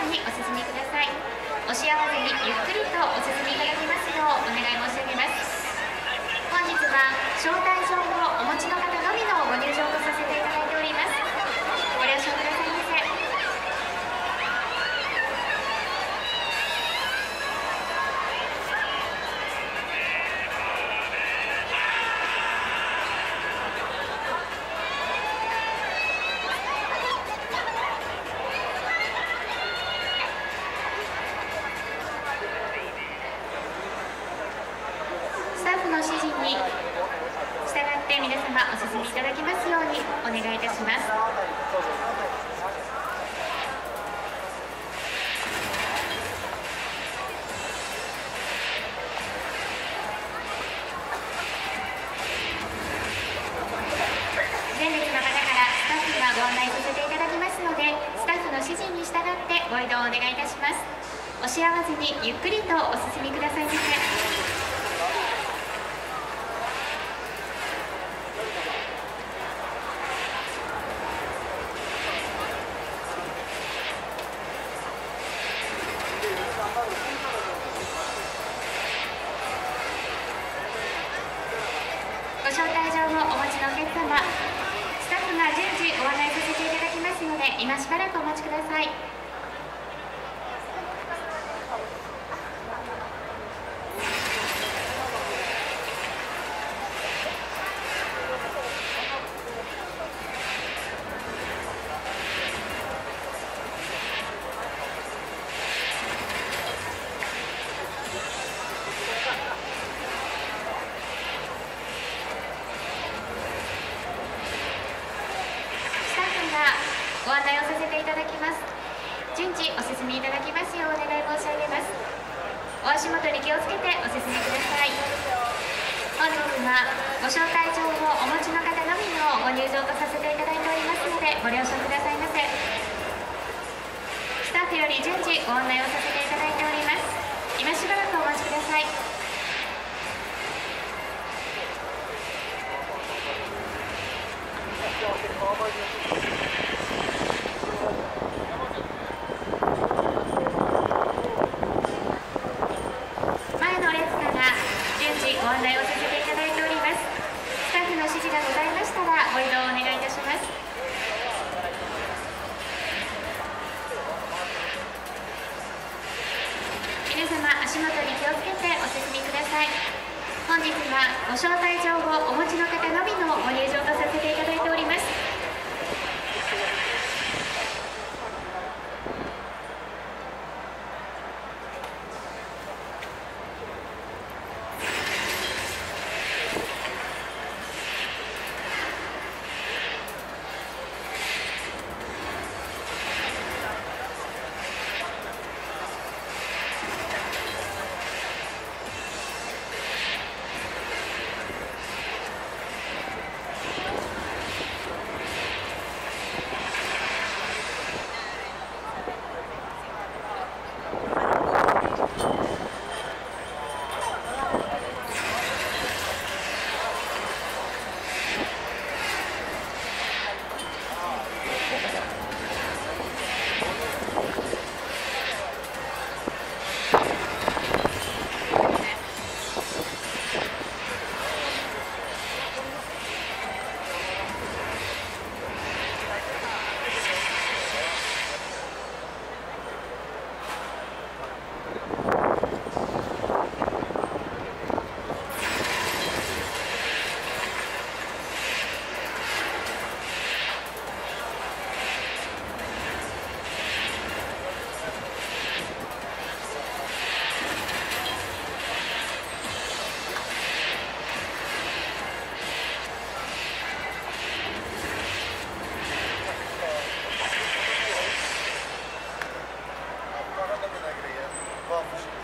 にお進みください。押し合わずにゆっくりとお進みいただきますようお願い申し上げます。本日は招待状をお持ちの方のみのご入場とさせていただいております。ご了承くださいませ。スタッフの指示に従って皆様お進みいただきますようにお願いいたします。前列の方からスタッフがご案内させていただきますので、スタッフの指示に従ってご移動をお願いいたします。押し合わずにゆっくりとお進みくださいませ。ご招待状をお持ちのお客様、スタッフが順次ご案内させていただきますので、今しばらくお待ちください。ご案内をさせていただきます。順次お進みいただきますようお願い申し上げます。お足元に気をつけてお進みください。本日はご招待状をお持ちの方のみのご入場とさせていただいておりますので、ご了承くださいませ。スタッフより順次ご案内をさせていただいております。今しばらくお待ちください。ご案内をさせていただいております。スタッフの指示がございましたらご移動をお願いいたします。皆様足元に気をつけてお進みください。本日はご招待状をお持ちの方のみのご入場とさせていただいております。 Vamos.